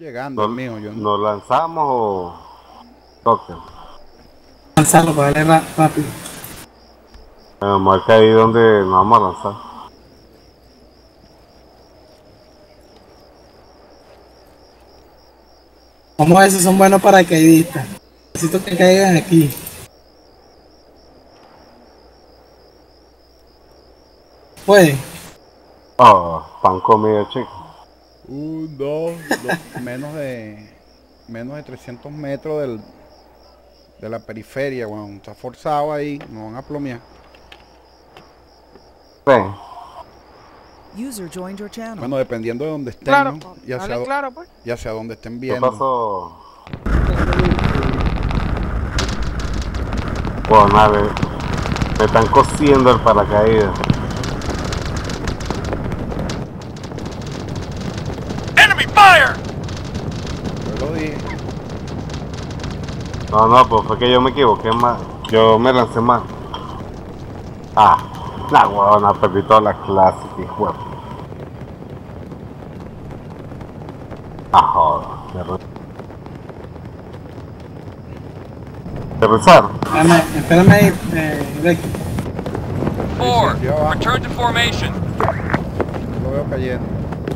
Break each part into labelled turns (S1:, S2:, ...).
S1: llegando, amigo.
S2: ¿Nos lanzamos o toque?
S3: Lanzarlo para darle rápido.
S2: Marca ahí donde nos vamos a lanzar.
S3: Vamos a ver si son buenos paracaidistas. Necesito que caigan aquí. Puede.
S2: Oh, pan comido, chico.
S1: Menos de 300 metros de la periferia, weón. Está forzado ahí, nos van a plomear.
S2: Ven.
S4: User joined your channel.
S1: Bueno, dependiendo de donde estén,
S5: Claro,
S1: ¿no?
S5: pues.
S1: Y hacia donde estén
S2: ¿Qué
S1: viendo.
S2: pasó? Bueno, nada, me están cosiendo el paracaídas.
S6: Enemy fire!
S1: Yo lo dije.
S2: No, pues fue que yo me equivoqué más. Yo me lancé más. La huevona, perdí todas las clases, hijo de... Joder, ¿aterrizar?
S3: Espérame ahí, Becky.
S6: 4,
S1: Yo abajo.
S6: return to formation.
S1: Lo veo cayendo.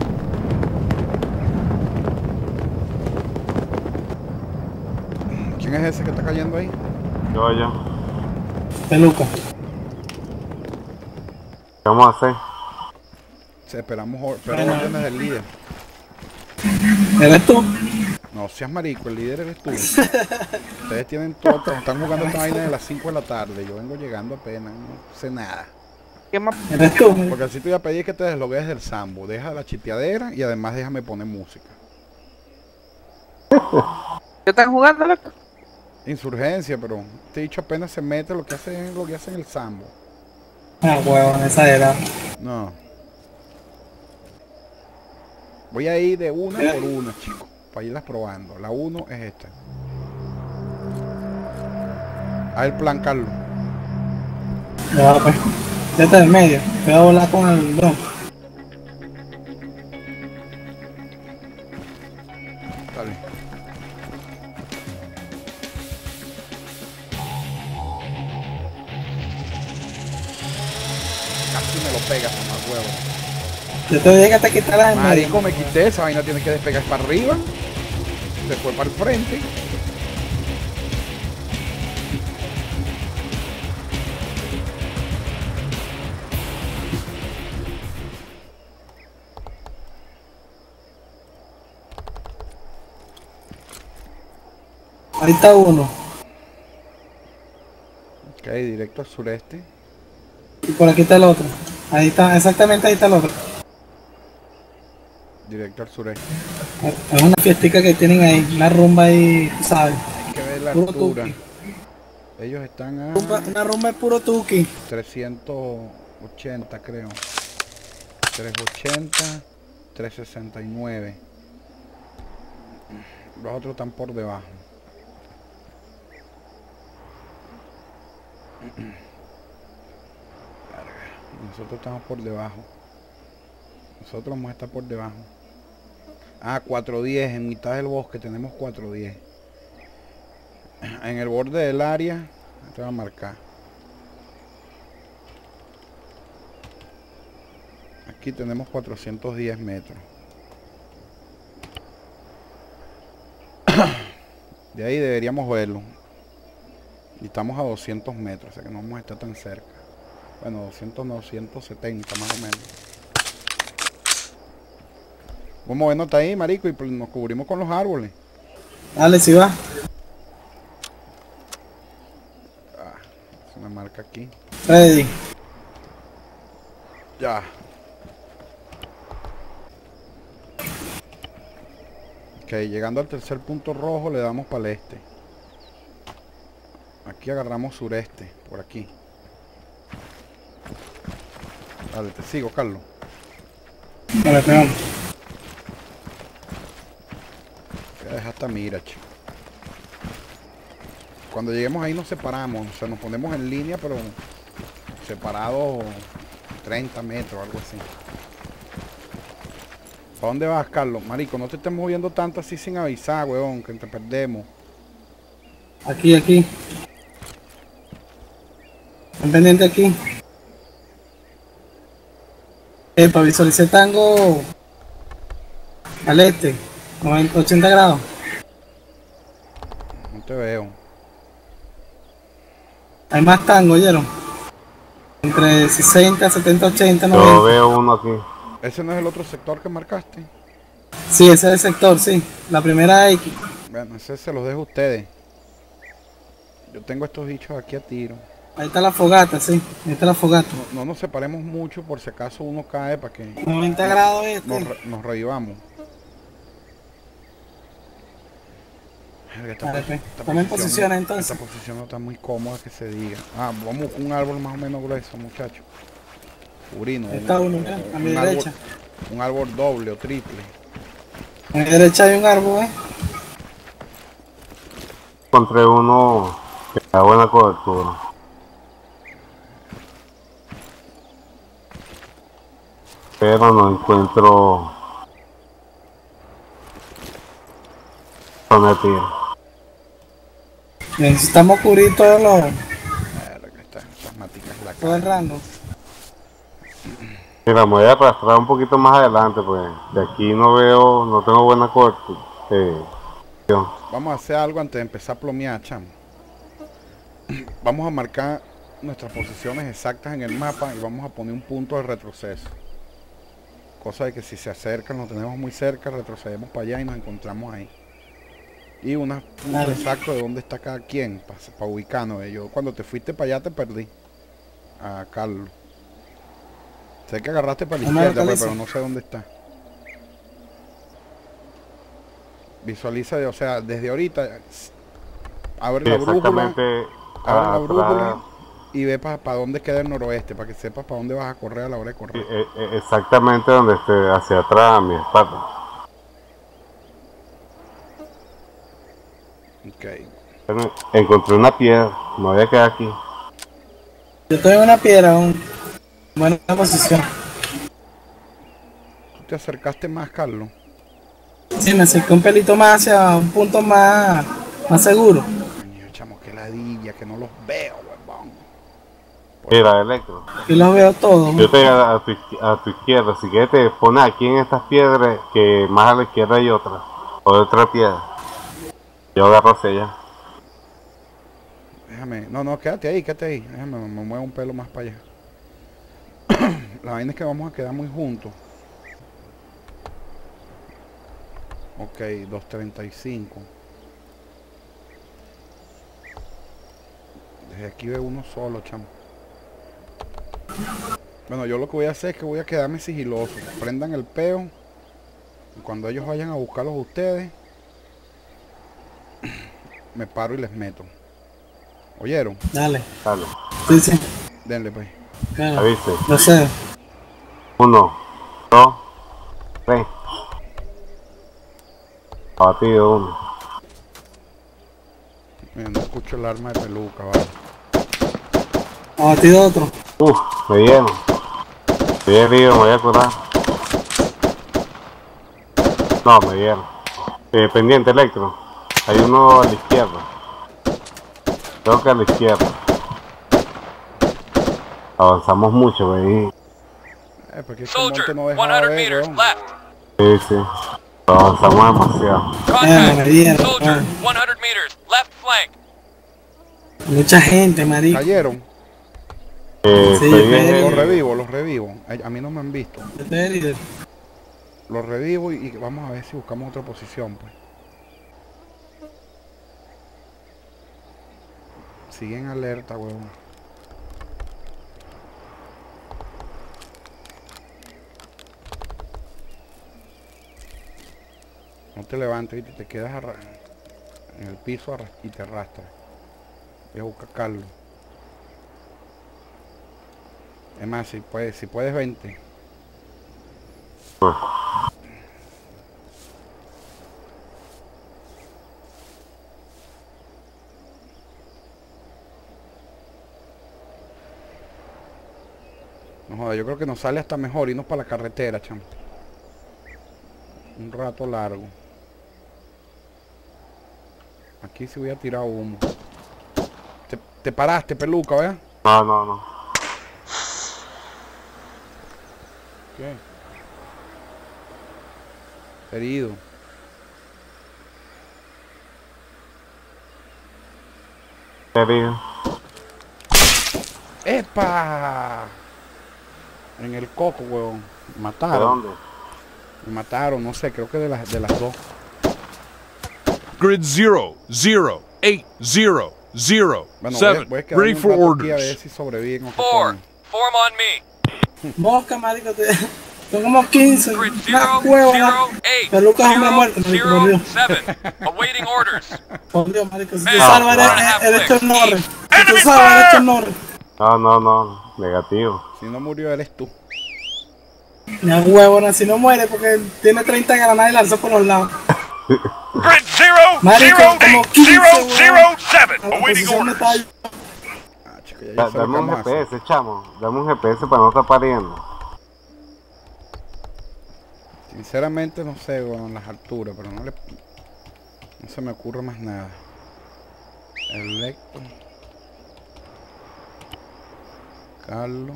S1: ¿Quién es ese que está cayendo ahí?
S2: Yo.
S3: Peluca.
S2: ¿Qué vamos a hacer?
S1: Esperamos órdenes del líder.
S3: ¿Eres tú?
S1: No seas marico, el líder eres tú. Ustedes tienen todo, están jugando esta vaina de las 5 de la tarde. Yo vengo llegando apenas, no sé nada.
S5: ¿Qué más?
S3: ¿Eres tú?
S1: Porque así te voy a pedir que te deslogues del sambo. Deja la chiteadera y además déjame poner música.
S5: ¿Qué están jugando, loco?
S1: Insurgencia, pero este dicho apenas se mete lo que hace en el sambo.
S3: Huevón, esa era.
S1: No. Voy a ir de una por una, chicos, para irlas probando. La 1 es esta. El plan, Carlos.
S3: Ya, pues. Ya está en medio. Voy a volar con el dron.
S1: Dale. Casi me lo pegas, más huevo.
S3: Yo te dije que te quitaras el medio.
S1: Marico, me quité, esa vaina tiene que despegar para arriba. Después para el frente.
S3: Ahí está uno.
S1: Ok, directo al sureste.
S3: Y por aquí está el otro. Ahí está, exactamente ahí está el otro.
S1: Directo al sureste.
S3: Es una fiestica que tienen ahí, una rumba ahí, tú ¿sabes?
S1: Hay que ver la
S3: Puro
S1: altura.
S3: tuki.
S1: Ellos están a
S3: Una rumba de puro tuki.
S1: 380, creo. 380, 369. Los otros están por debajo. Nosotros estamos por debajo. Nosotros vamos a estar por debajo. 410, en mitad del bosque tenemos 410. En el borde del área, te va a marcar. Aquí tenemos 410 metros. De ahí deberíamos verlo. Y estamos a 200 metros, o sea que no vamos a estar tan cerca. Bueno, 200 no, 170 más o menos. Vamos a movernos hasta ahí, marico, y nos cubrimos con los árboles.
S3: Dale, si va.
S1: Es una marca aquí.
S3: Ready.
S1: Ya. Ok, llegando al tercer punto rojo le damos para el este. Aquí agarramos sureste, por aquí. Dale, te sigo, Carlos.
S3: Dale, pegamos.
S1: Voy a dejar esta mira, chico. Cuando lleguemos ahí nos separamos, o sea, nos ponemos en línea, pero separados 30 metros, algo así. ¿Para dónde vas, Carlos? Marico, no te estés moviendo tanto así sin avisar, weón, que te perdemos.
S3: Aquí. Están pendiente aquí. Para visualizar tango al este, 80 grados.
S1: No te veo.
S3: Hay más tango, ¿oyeron? Entre 60, 70, 80,
S2: Yo
S3: 90.
S2: veo uno aquí.
S1: ¿Ese no es el otro sector que marcaste?
S3: Sí, ese es el sector, sí. La primera X.
S1: Bueno, ese se los dejo a ustedes. Yo tengo estos bichos aquí a tiro.
S3: Ahí está la fogata, sí. Ahí está la fogata.
S1: No nos separemos mucho por si acaso uno cae para que
S3: 90 grados este.
S1: nos revivamos. Verga,
S3: Vale, pues.
S1: esta
S3: Toma en posición, entonces.
S1: Esta posición no está muy cómoda que se diga. Vamos con un árbol más o menos grueso, muchachos. Urino.
S3: Ahí está uno, mira, a mi derecha.
S1: Un árbol doble o triple.
S3: A mi derecha hay un árbol,
S2: Encontré uno que da buena cobertura. Pero no encuentro zona de tiro.
S3: Necesitamos cubrir todo
S1: Verga, estas maticas la
S3: todo el rango.
S2: Mira, me voy a arrastrar un poquito más adelante, pues de aquí no tengo buena cobertura.
S1: Vamos a hacer algo antes de empezar a plomear, chamo. Vamos a marcar nuestras posiciones exactas en el mapa y vamos a poner un punto de retroceso. Cosa de que si se acercan, lo tenemos muy cerca, retrocedemos para allá y nos encontramos ahí. Y un punto exacto de dónde está cada quien, para ubicarnos. Yo cuando te fuiste para allá te perdí. A Carlos. Sé que agarraste para la izquierda, pues, pero no sé dónde está. Visualiza, o sea, desde ahorita abre la brújula, y ve para dónde queda el noroeste, para que sepas para dónde vas a correr a la hora de correr.
S2: Exactamente donde esté, hacia atrás a mi espalda.
S1: Ok.
S2: Encontré una piedra, me voy a quedar aquí.
S3: Yo estoy en una piedra aún. Buena posición.
S1: ¿Tú te acercaste más, Carlos?
S3: Sí, me acerqué un pelito más hacia un punto más seguro.
S1: Coño, chamo, qué ladilla, que no los veo, huevón.
S2: Mira, Electro.
S3: Yo los veo todos.
S2: Yo estoy a tu izquierda, si quieres te pones aquí en estas piedras, que más a la izquierda hay otra, o otra piedra. Yo agarro hacia allá.
S1: Déjame, no, quédate ahí. Déjame, me muevo un pelo más para allá. La vaina es que vamos a quedar muy juntos. Ok, 235. Desde aquí veo uno solo, chamo. Bueno, yo lo que voy a hacer es que voy a quedarme sigiloso. Prendan el peo. Y cuando ellos vayan a buscarlos a ustedes, me paro y les meto. ¿Oyeron?
S3: Dale.
S2: Dale,
S3: Sí.
S1: Denle pues.
S3: Claro.
S2: avise.
S3: Lo sé.
S2: 1, 2, 3. Abatido uno.
S1: Mira, no escucho el arma de peluca, vale.
S3: Abatido otro.
S2: Me dieron. Estoy herido, me voy a curar. No, me dieron. Pendiente, Electro. Hay uno a la izquierda. Creo que a la izquierda. Avanzamos mucho, güey.
S1: Porque ese monte
S6: Soldier,
S1: no deja
S6: 100
S1: ver,
S6: meters
S1: weón.
S6: left.
S2: Sí. Avanzamos demasiado.
S3: me
S6: Contact.
S3: dieron.
S6: Soldier, 100 meters left flank.
S3: Mucha gente, marico.
S1: Cayeron.
S3: Sí,
S2: Estoy
S3: pero-
S1: Los revivo. A mí no me han visto.
S3: Yo estoy herido.
S1: Los revivo y vamos a ver si buscamos otra posición, pues. Siguen alerta, weón. No te levantes y te quedas en el piso y te arrastras. Voy a buscar a Carlos. Es más, si puedes 20. No joda, yo creo que nos sale hasta mejor irnos para la carretera, chamo. Un rato largo. Aquí sí voy a tirar humo. Te paraste, peluca, ¿verdad?
S2: No.
S1: ¿Qué? Herido.
S2: Herido.
S1: ¡Epa! En el coco, huevón. Me
S2: ¿De
S1: mataron.
S2: dónde?
S1: Me mataron, no sé, creo que de las dos.
S7: Grid 0, 0, 8, 0, 0,
S1: Bueno,
S7: 7.
S1: voy a quedarme
S7: Ready
S1: un
S7: for
S1: rato aquí a ver
S7: orders.
S1: si sobreviven o qué
S6: 4.
S1: coño.
S6: Form on me.
S3: Mosca, marico, son como 15.
S6: Grid
S3: Una
S6: 0,
S3: cueva.
S6: 0, 8.
S3: Peluca es una muerte, marico, por
S6: 0,
S3: Dios.
S6: 7. Awaiting orders.
S3: Por Dios, marico, si tú
S6: Man,
S3: salvas,
S6: one and a half
S3: eres
S6: flicks.
S3: el Norris. Si tú
S6: Enemy
S3: salvas, eres
S6: fire!
S3: el Norris.
S2: No. Negativo.
S1: Si no murió, eres tú.
S3: Ni huevona, si no muere porque tiene 30 granadas y lanzó por los lados.
S6: Grid 0,
S3: Marico,
S6: 0,
S3: como
S6: 8.
S3: 15,
S6: 0,
S3: weón.
S6: 0, 7.
S3: A la
S6: Awaiting
S3: posición me
S6: orders.
S3: está
S1: Ah, chico, ya yo sé lo que
S2: Dame un
S1: vamos a hacer.
S2: GPS, chamo. Dame un GPS para no estar pariendo.
S1: Sinceramente no sé, weón, las alturas, pero no se me ocurre más nada. Electo. Carlos.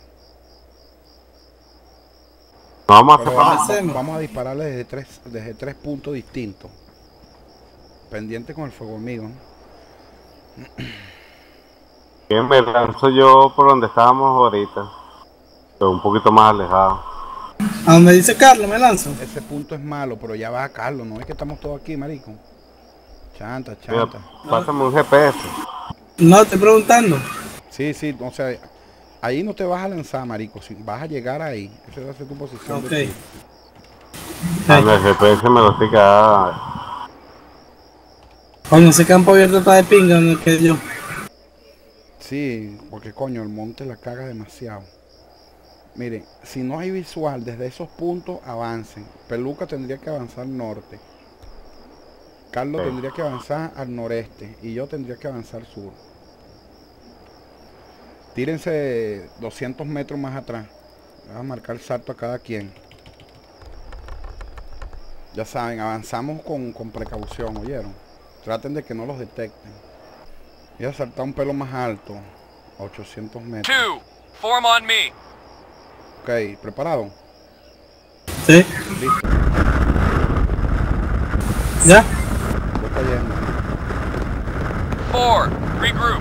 S2: No vamos a
S1: Pero
S2: separar.
S1: vamos a dispararle desde tres puntos distintos. Pendiente con el fuego amigo, ¿no?
S2: Bien, me lanzo yo por donde estábamos ahorita. Pero un poquito más alejado.
S3: A donde dice Carlos, me lanzo.
S1: Ese punto es malo, pero ya va Carlos, no es que estamos todos aquí, marico. Chanta.
S2: Mira, pásame un GPS.
S3: No, estoy preguntando.
S1: Sí, o sea, ahí no te vas a lanzar, marico, si vas a llegar ahí. Esa va a ser tu posición.
S3: Ok.
S1: de tiro.
S2: El GPS me lo estoy quedando.
S3: Coño, ese campo abierto está de pinga donde quedé yo.
S1: Sí, porque coño, el monte la caga demasiado. Miren, si no hay visual desde esos puntos, avancen. Peluca tendría que avanzar al norte. Carlos
S2: Sí.
S1: tendría que avanzar al noreste. Y yo tendría que avanzar al sur. Tírense 200 metros más atrás. Vamos a marcar el salto a cada quien. Ya saben, avanzamos con precaución, ¿oyeron? Traten de que no los detecten. Voy a saltar un pelo más alto. A 800 metros.
S6: 2. Form on me.
S1: Ok, ¿preparado?
S3: ¿Sí?
S1: Listo.
S3: ¿Ya?
S1: Voy cayendo.
S6: 4. Regroup.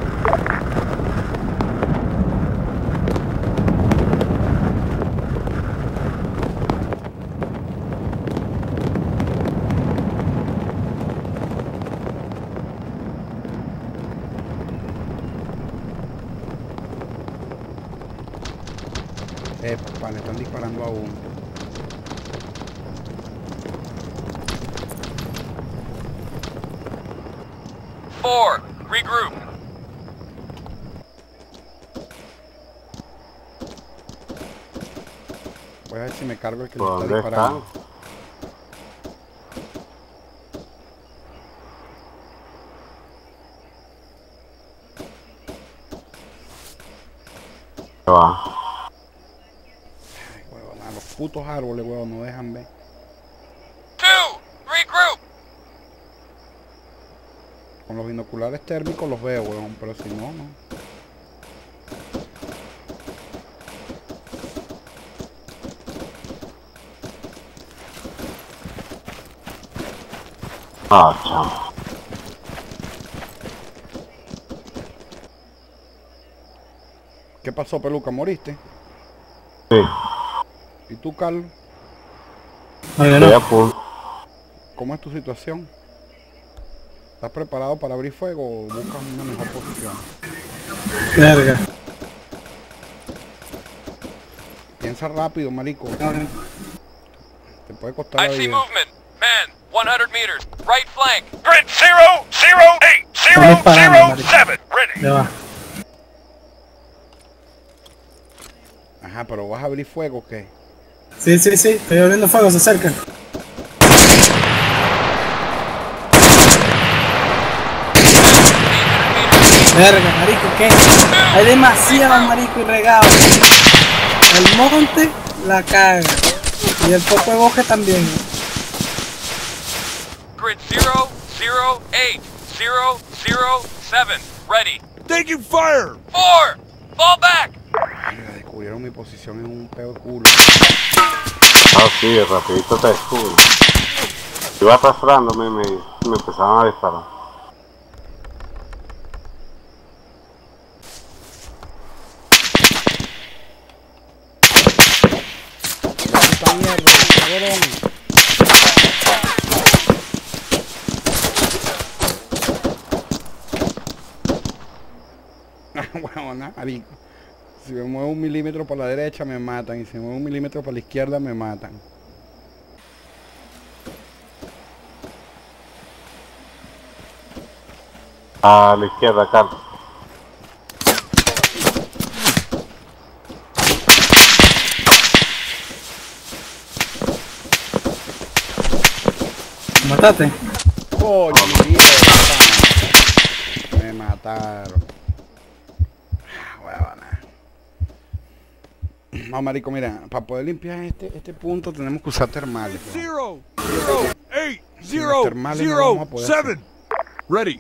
S1: Epa, le están disparando a uno.
S6: Four. Regroup.
S1: Voy a ver si me cargo el que le
S2: ¿Por
S1: está
S2: dónde
S1: disparando.
S2: están? Se va.
S1: Ay, huevón, a los putos árboles, huevón, no dejan ver.
S6: 2. Regroup.
S1: Con los binoculares térmicos los veo, huevón, pero si no, no.
S2: Ah, chamo.
S1: ¿Qué pasó, Peluca? ¿Moriste?
S2: Sí,
S1: ¿Y tú, Carlos?
S3: Oye,
S2: estoy
S3: no.
S2: a punto.
S1: ¿Cómo es tu situación? ¿Estás preparado para abrir fuego o buscas una mejor posición?
S3: Verga.
S1: Piensa rápido, marico.
S3: Cabrón.
S1: Te puede costar
S6: I
S1: la
S6: see
S1: vida.
S6: movement. Man, 100 meters. Right flank. Grid 0, 0, 8, 0,
S3: Estamos parando,
S6: 0,
S3: marico.
S6: 7. Ready.
S3: Ya va.
S1: Ajá, pero ¿vas a abrir fuego o qué?
S3: Sí, sí, sí. Estoy abriendo fuego, se acerca. Verga, marico, ¿qué? Hay demasiados maricos y regados. El monte la caga. Y el poco de bosque también.
S6: Grid 008007. Ready.
S7: Taking fire!
S6: 4. Fall back.
S1: Mira, descubrieron mi posición en un peo de culo.
S2: Ah, sí, rapidito te descubro. Iba arrastrándome y me empezaron a disparar.
S1: Esta mierda, cabrón. Huevona, marico. Si me muevo 1 milímetro por la derecha me matan y si me muevo 1 milímetro por la izquierda me matan.
S2: A la izquierda, Carlos.
S3: ¿Mataste?
S1: Coño, mierda. Me mataron. Huevona. No, marico, mira, para poder limpiar este punto tenemos que usar termales. ¿no?
S7: 00807. Ready.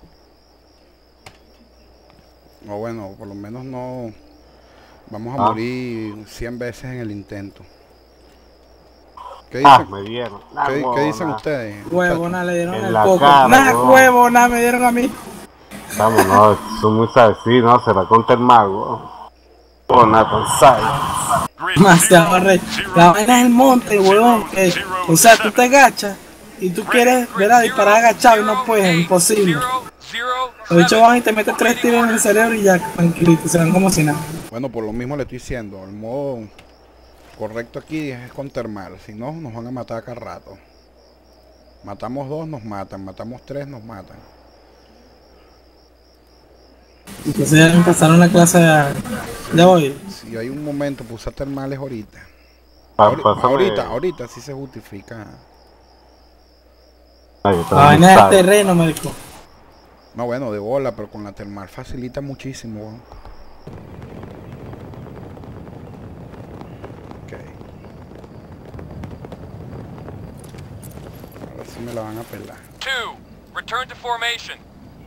S1: O bueno, por lo menos no vamos a morir 100 veces en el intento. ¿Qué dicen,
S2: Me dieron.
S1: ¿qué dicen ustedes?
S3: Huevona, le dieron
S2: En
S3: el
S2: la
S3: coco.
S2: cara,
S3: Nah,
S2: huevón.
S3: huevona, me dieron a mí.
S2: Vamos, no, son muy sabes, sí, no, se la conta el mago. Oh, Nathan, ¿sabes?
S6: Grid
S3: Demasiado rey. La vaina es el monte, huevón. O sea, tú te agachas y tú quieres ver a disparar agachado y no puedes, es imposible. Los bichos van y te meten 3 tiros en el cerebro y ya, tranquilito, se van como si nada.
S1: Bueno, por lo mismo le estoy diciendo, el modo correcto aquí es con termal, si no nos van a matar acá rato. Matamos 2, nos matan, matamos 3, nos matan.
S3: Entonces ya empezaron la clase de hoy.
S1: Si hay un momento para usar termales ahorita.
S2: Pásame.
S1: Ahorita sí se justifica.
S2: Ay,
S3: La vaina es
S2: ¿sabes?
S3: terreno, marico.
S1: No, bueno, de bola, pero con la termal facilita muchísimo. weón. Ok. Ahora sí me la van a pelar.
S6: 2. Return to formation.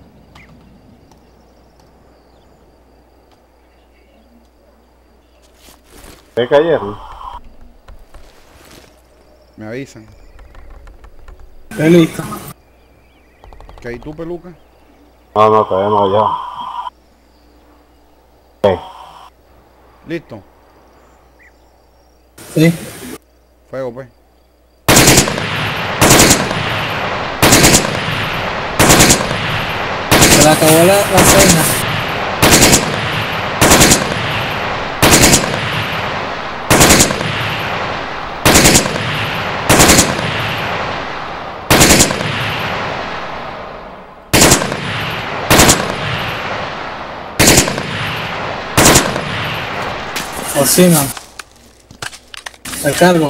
S2: ¿Te cayeron?
S1: Me avisan.
S3: Estoy listo.
S1: ¿Qué hay tú, peluca?
S2: No, todavía no, ya.
S1: ¿Listo?
S3: Sí.
S1: Fuego, pues.
S3: Se le acabó la cena. Cocina. El cargo.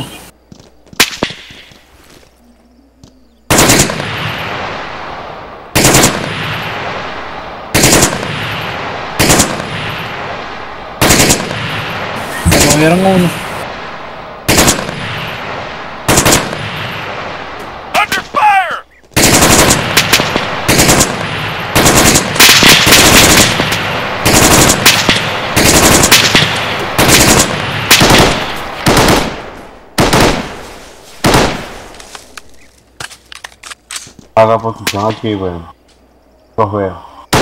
S3: Se movieron uno.
S6: Under fire!
S2: Haga posición aquí, bueno. Los veo.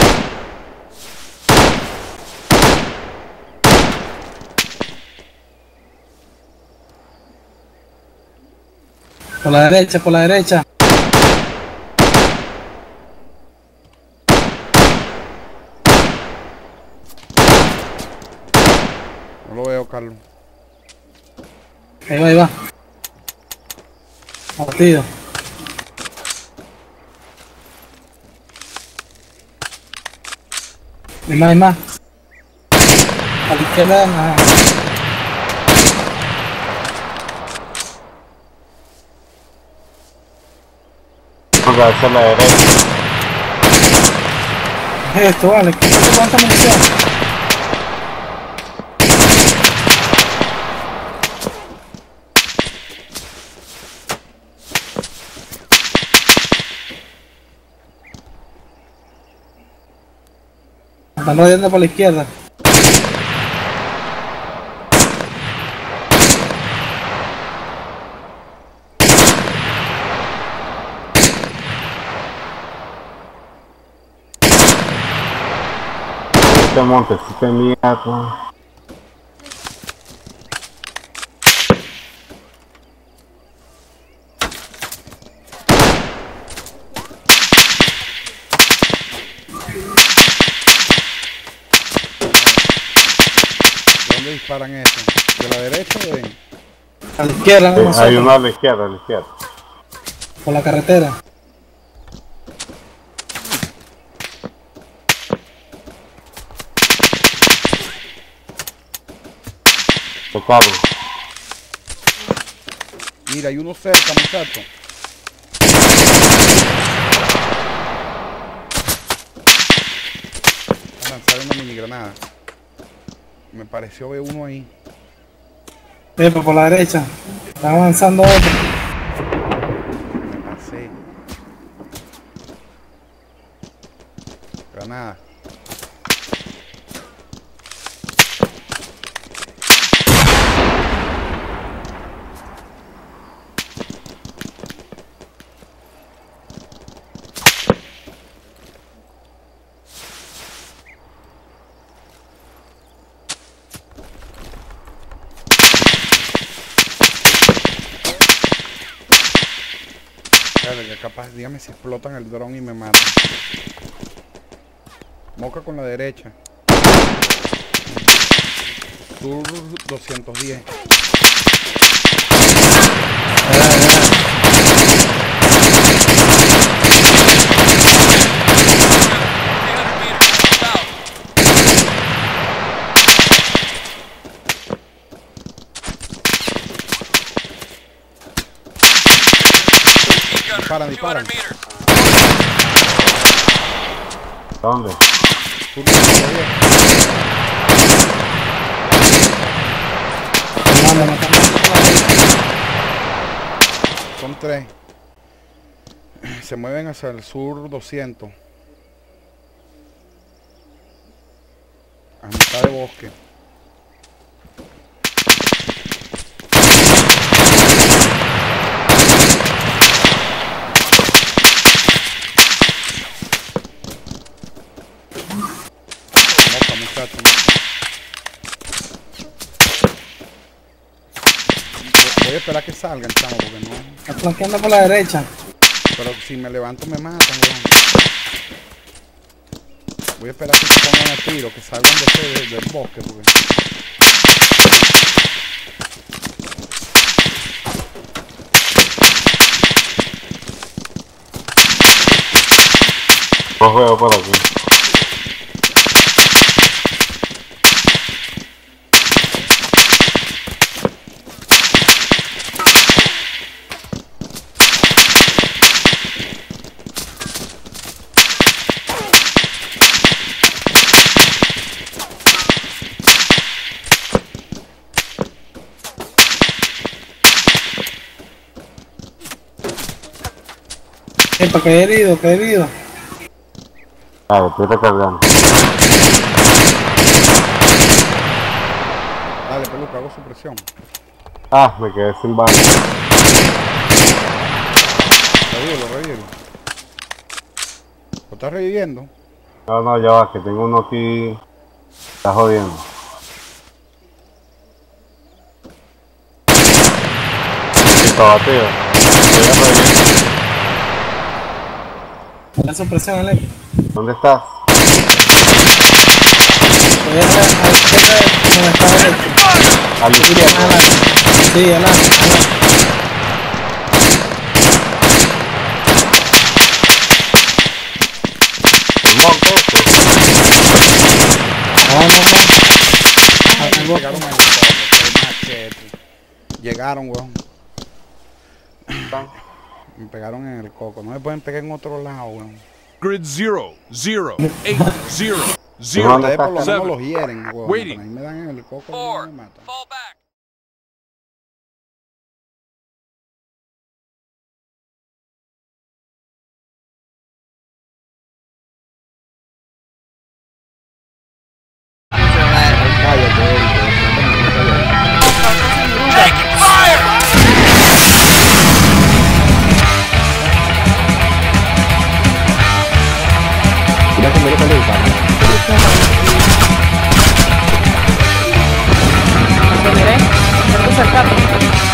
S3: Por la derecha, por la derecha.
S1: No lo veo, Carlos.
S3: Ahí va, ahí va. Partido. Hay más, hay más. A la izquierda, nada.
S2: Vamos a hacer la derecha.
S3: ¿Qué es esto, vale? ¿Qué es cuánta munición? Están rodeando por la izquierda.
S2: Este montecito de mierda.
S1: ¿Dónde disparan eso? ¿De la derecha o de...?
S3: A la izquierda, no
S2: Hay
S3: nosotros.
S2: uno a la izquierda,
S3: Por la carretera.
S2: De carro.
S1: Mira, hay uno cerca, muchacho. A lanzar una mini granada. Me pareció ver uno ahí.
S3: Epa, por la derecha. Está avanzando otro.
S1: Me pasé. Granada. Que capaz, dígame si explotan el dron y me matan. Moca con la derecha. Sur 210. Disparan, disparan.
S2: ¿Dónde?
S1: Sur 210. Son 3. Se mueven hacia el sur 200. A mitad de bosque. Moca, muchacho, moca. Voy a esperar que salgan, chamo, porque no...
S3: Está flanqueando por la derecha.
S1: Pero si me levanto me matan, weón. Voy a esperar que se pongan a tiro, que salgan del bosque, porque...
S2: Los veo por aquí.
S3: Epa, que herido, que herido.
S2: Vale, estoy recargando.
S1: Dale, peluca, hago supresión.
S2: Ah, me quedé sin balas.
S1: Revivo. ¿Lo estás reviviendo?
S2: No, no, ya va, que tengo uno aquí. Está jodiendo. Listo, batido. Voy a revivir.
S3: La supresión, Alex.
S2: ¿Dónde estás?
S3: Voy a la izquierda donde está derecho.
S2: A la izquierda.
S3: Sí, adelante.
S2: Monte este.
S3: No.
S1: Llegaron en el coco, qué machete. Llegaron, weón. Me pegaron en el coco. No me pueden pegar en otro lado, weón.
S7: Grid 0, 0, 8, 0,
S2: ¿Dónde
S7: 0,
S1: Ustedes por lo menos
S7: 7.
S1: los hieren, weón.
S7: Waiting.
S1: Ahí me dan en el coco y
S6: 4.
S1: me matan.
S6: Fall back.
S8: conmigo cuando dispara.
S5: Te miré, intento acercarte.